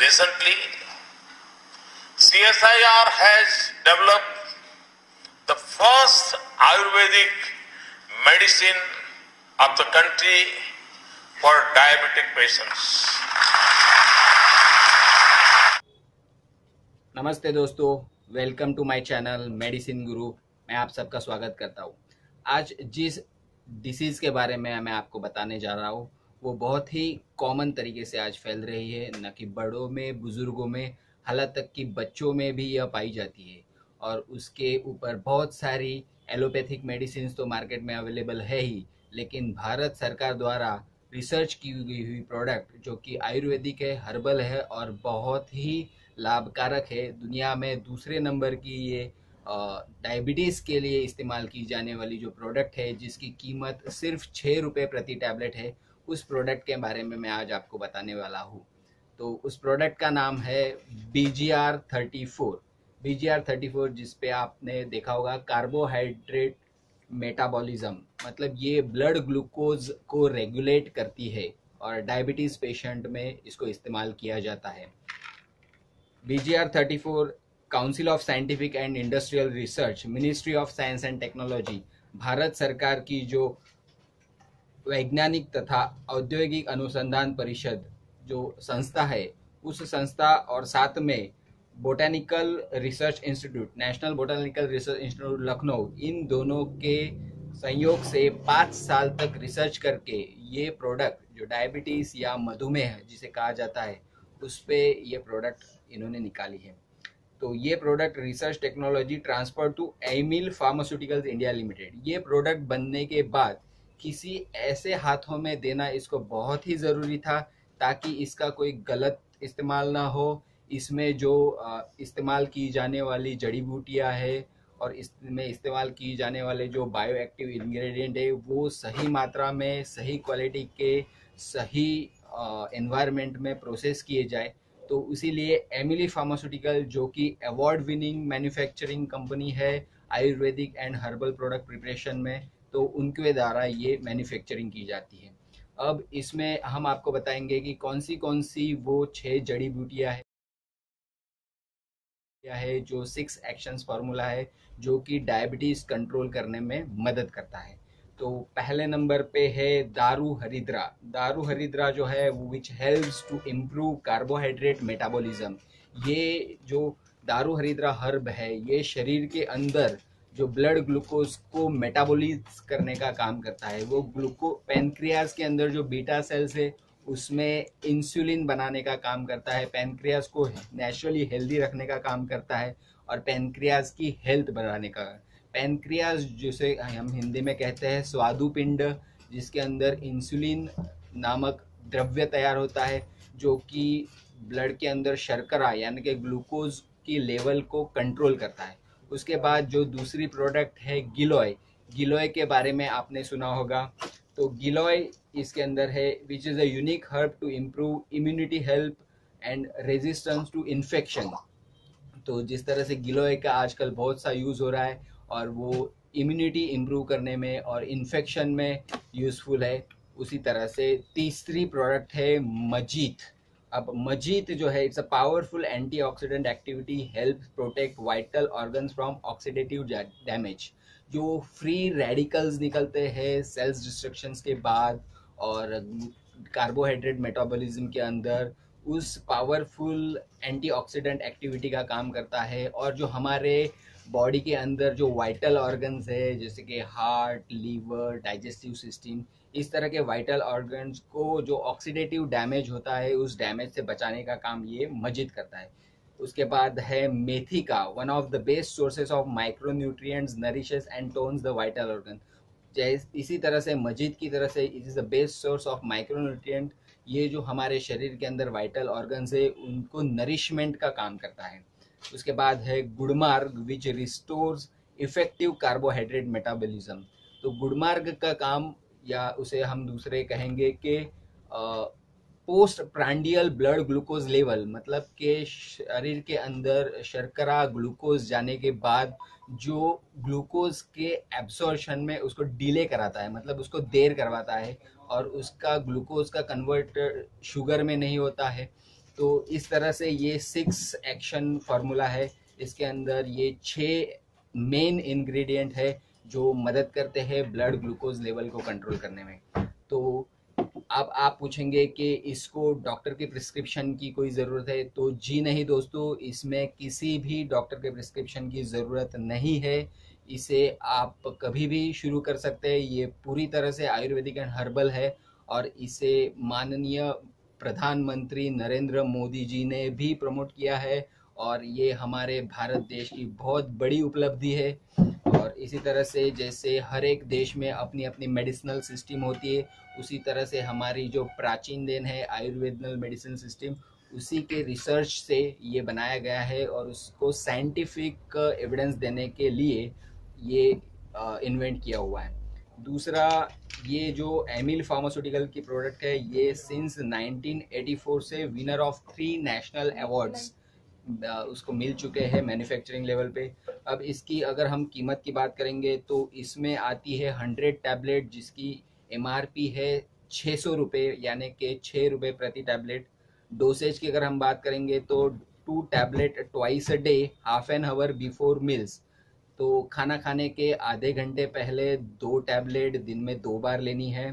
Recently, CSIR has developed the first Ayurvedic medicine of the country for diabetic patients. नमस्ते दोस्तों, welcome to my channel medicine Guru. मैं आप सबका स्वागत करता हूँ। आज जिस डिसीज़ के बारे में मैं आपको बताने जा रहा हूँ वो बहुत ही कॉमन तरीके से आज फैल रही है, न कि बड़ों में, बुज़ुर्गों में, हालां तक कि बच्चों में भी यह पाई जाती है। और उसके ऊपर बहुत सारी एलोपैथिक मेडिसिन तो मार्केट में अवेलेबल है ही, लेकिन भारत सरकार द्वारा रिसर्च की गई हुई प्रोडक्ट जो कि आयुर्वेदिक है, हर्बल है और बहुत ही लाभकारक है। दुनिया में दूसरे नंबर की ये डायबिटीज़ के लिए इस्तेमाल की जाने वाली जो प्रोडक्ट है, जिसकी कीमत सिर्फ 6 रुपये प्रति टैबलेट है, उस प्रोडक्ट के बारे में मैं आज आपको बताने वाला हूँ। तो उस प्रोडक्ट का नाम है BGR34। BGR34 जिस पे आपने देखा होगा कार्बोहाइड्रेट मेटाबॉलिज्म, मतलब ये ब्लड ग्लूकोज को रेगुलेट करती है और डायबिटीज़ पेशेंट में इसको इस्तेमाल किया जाता है। BGR34 council of scientific and industrial research, ministry of science and technology, Bharat सरकार की जो वैज्ञानिक तथा औद्योगिक अनुसंधान परिषद जो संस्था है, उस संस्था और साथ में botanical research institute, national botanical research institute Lucknow, इन दोनों के संयोग से 5 साल तक रिसर्च करके ये प्रोडक्ट जो डायबिटीज़ या मधुमेह जिसे कहा जाता है, उस पे ये प्रोडक्ट इन्होंने निकाली है। तो ये product research technology transfer to Aimil pharmaceuticals India limited. ये प्रोडक्ट बनने के बाद किसी ऐसे हाथों में देना इसको बहुत ही ज़रूरी था ताकि इसका कोई गलत इस्तेमाल ना हो। इसमें जो इस्तेमाल की जाने वाली जड़ी बूटियाँ है और इसमें इस्तेमाल की जाने वाले जो बायो एक्टिव इंग्रेडिएंट है वो सही मात्रा में, सही क्वालिटी के, सही एनवायरनमेंट में प्रोसेस किए जाए। तो इसीलिए एमिली फार्मास्यूटिकल जो कि अवार्ड विनिंग मैन्युफैक्चरिंग कंपनी है ayurvedic and herbal product preparation में, तो उनके द्वारा ये मैन्युफैक्चरिंग की जाती है। अब इसमें हम आपको बताएंगे कि कौन सी वो 6 जड़ी बूटियाँ है जो 6 एक्शंस फार्मूला है जो कि डायबिटीज़ कंट्रोल करने में मदद करता है। तो पहले नंबर पे है दारू हरिद्रा। दारू हरिद्रा जो है वो which helps to improve carbohydrate metabolism. ये जो दारू हरिद्रा हर्ब है, ये शरीर के अंदर जो ब्लड ग्लूकोज को मेटाबॉलिज करने का काम करता है। वो पैनक्रियाज के अंदर जो बीटा सेल्स है उसमें इंसुलिन बनाने का काम करता है, पैनक्रियाज को नेचुरली हेल्दी रखने का काम करता है और पैनक्रियाज की हेल्थ बढ़ाने का। पैनक्रियाज जिसे हम हिंदी में कहते हैं स्वादुपिंड, जिसके अंदर इंसुलिन नामक द्रव्य तैयार होता है जो कि ब्लड के अंदर शर्करा यानी कि ग्लूकोज की लेवल को कंट्रोल करता है। उसके बाद जो दूसरी प्रोडक्ट है गिलोय। गिलोय के बारे में आपने सुना होगा। तो गिलोय इसके अंदर है which is a unique herb to improve immunity help and resistance to infection. तो जिस तरह से गिलोय का आजकल बहुत सा यूज़ हो रहा है और वो इम्यूनिटी इम्प्रूव करने में और इन्फेक्शन में यूज़फुल है, उसी तरह से तीसरी प्रोडक्ट है मजीत। अब मजीत जो है it's a powerful antioxidant activity, help protect vital organs from oxidative damage. जो फ्री रेडिकल्स निकलते हैं सेल्स डिस्ट्रक्शंस के बाद और कार्बोहाइड्रेट मेटाबॉलिज्म के अंदर, उस पावरफुल एंटीऑक्सीडेंट एक्टिविटी का काम करता है। और जो हमारे बॉडी के अंदर जो वाइटल ऑर्गन्स है जैसे कि हार्ट, लीवर, डाइजेस्टिव सिस्टम, इस तरह के वाइटल ऑर्गन्स को जो ऑक्सीडेटिव डैमेज होता है उस डैमेज से बचाने का काम ये मजिद करता है। उसके बाद है मेथी का, one of the best sources of micronutrients, nourishes and tones the vital organ. इसी तरह से मजीद की तरह से it is the best source of micronutrient. ये जो हमारे शरीर के अंदर वाइटल ऑर्गन्स है उनको नरिशमेंट का काम करता है। उसके बाद है गुड़मार्ग which restores effective carbohydrate metabolism. तो गुड़मार्ग का काम, या उसे हम दूसरे कहेंगे कि post prandial blood glucose level, मतलब के शरीर के अंदर शर्करा ग्लूकोज जाने के बाद जो ग्लूकोज के एब्सॉर्प्शन में उसको डिले कराता है, मतलब उसको देर करवाता है और उसका ग्लूकोज का कन्वर्ट शुगर में नहीं होता है। तो इस तरह से ये 6 एक्शन फार्मूला है। इसके अंदर ये 6 मेन इंग्रेडिएंट है जो मदद करते हैं ब्लड ग्लूकोज लेवल को कंट्रोल करने में। तो अब आप पूछेंगे कि इसको डॉक्टर की प्रिस्क्रिप्शन की कोई ज़रूरत है, तो जी नहीं दोस्तों, इसमें किसी भी डॉक्टर के प्रिस्क्रिप्शन की ज़रूरत नहीं है। इसे आप कभी भी शुरू कर सकते हैं। ये पूरी तरह से आयुर्वेदिक एंड हर्बल है और इसे माननीय प्रधानमंत्री नरेंद्र मोदी जी ने भी प्रमोट किया है और ये हमारे भारत देश की बहुत बड़ी उपलब्धि है। और इसी तरह से जैसे हर एक देश में अपनी अपनी मेडिसिनल सिस्टम होती है, उसी तरह से हमारी जो प्राचीन देन है आयुर्वेदनल मेडिसिन सिस्टम, उसी के रिसर्च से ये बनाया गया है और उसको साइंटिफिक एविडेंस देने के लिए ये इन्वेंट किया हुआ है। दूसरा, ये जो एमिल फार्मास्यूटिकल की प्रोडक्ट है, ये सिंस 1984 से विनर ऑफ 3 नेशनल अवार्ड्स उसको मिल चुके हैं मैन्युफैक्चरिंग लेवल पे। अब इसकी अगर हम कीमत की बात करेंगे तो इसमें आती है 100 टैबलेट जिसकी MRP है 600 रुपये, यानी कि 6 रुपये प्रति टैबलेट। डोसेज की अगर हम बात करेंगे तो 2 tablet twice a day, half an hour before meals. तो खाना खाने के आधे घंटे पहले 2 टैबलेट दिन में 2 बार लेनी है।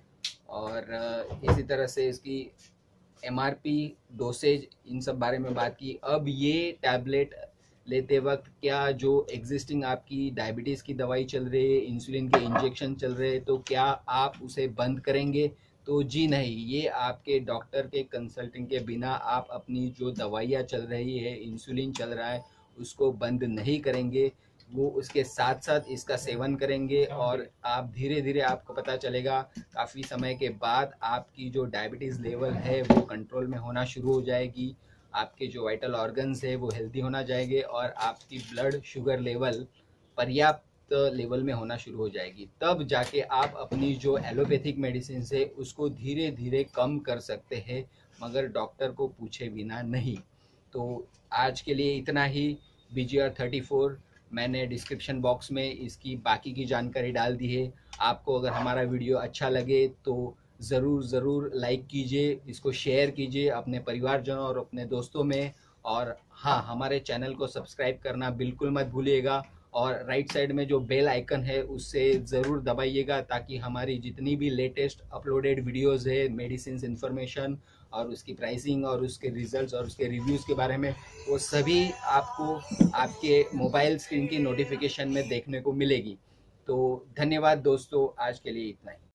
और इसी तरह से इसकी MRP, डोसेज, इन सब बारे में बात की। अब ये टैबलेट लेते वक्त क्या जो एग्जिस्टिंग आपकी डायबिटीज़ की दवाई चल रही है, इंसुलिन के इंजेक्शन चल रहे हैं, तो क्या आप उसे बंद करेंगे? तो जी नहीं, ये आपके डॉक्टर के कंसल्टिंग के बिना आप अपनी जो दवाइयाँ चल रही है, इंसुलिन चल रहा है, उसको बंद नहीं करेंगे। वो उसके साथ साथ इसका सेवन करेंगे और आप धीरे धीरे आपको पता चलेगा काफ़ी समय के बाद आपकी जो डायबिटीज़ लेवल है वो कंट्रोल में होना शुरू हो जाएगी, आपके जो वाइटल ऑर्गन्स है वो हेल्दी होना जाएंगे और आपकी ब्लड शुगर लेवल पर्याप्त लेवल में होना शुरू हो जाएगी। तब जाके आप अपनी जो एलोपैथिक मेडिसिन है उसको धीरे धीरे कम कर सकते हैं, मगर डॉक्टर को पूछे बिना नहीं। तो आज के लिए इतना ही। BGR34 मैंने डिस्क्रिप्शन बॉक्स में इसकी बाकी की जानकारी डाल दी है। आपको अगर हमारा वीडियो अच्छा लगे तो ज़रूर लाइक कीजिए, इसको शेयर कीजिए अपने परिवारजनों और अपने दोस्तों में। और हाँ, हमारे चैनल को सब्सक्राइब करना बिल्कुल मत भूलिएगा और राइट साइड में जो बेल आइकन है उससे ज़रूर दबाइएगा ताकि हमारी जितनी भी लेटेस्ट अपलोडेड वीडियोस है मेडिसिन इन्फॉर्मेशन और उसकी प्राइसिंग और उसके रिजल्ट्स और उसके रिव्यूज़ के बारे में, वो सभी आपको आपके मोबाइल स्क्रीन की नोटिफिकेशन में देखने को मिलेगी। तो धन्यवाद दोस्तों, आज के लिए इतना ही।